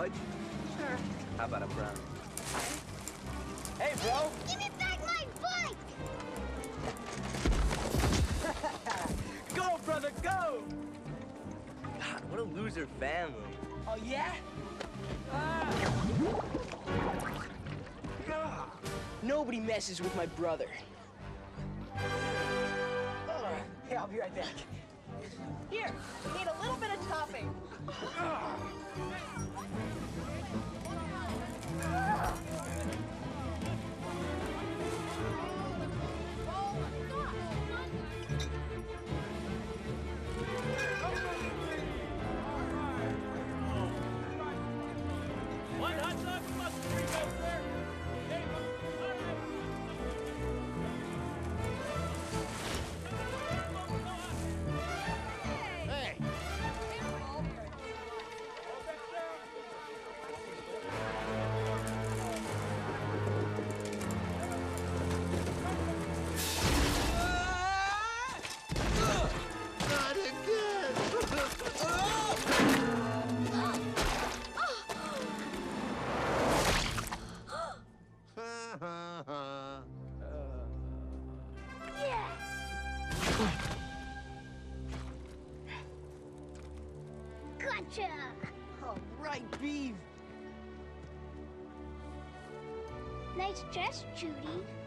fudge? Sure. How about a brownie? Hey, bro! Give me back my bike! Go, brother, go! God, what a loser family. Oh, yeah? Nobody messes with my brother. Hey, I'll be right back. Here, need a little bit of topping. One hot dog plus 3 goes there. Hey! Not again! Gotcha! All right, Beav. Nice dress, Judy.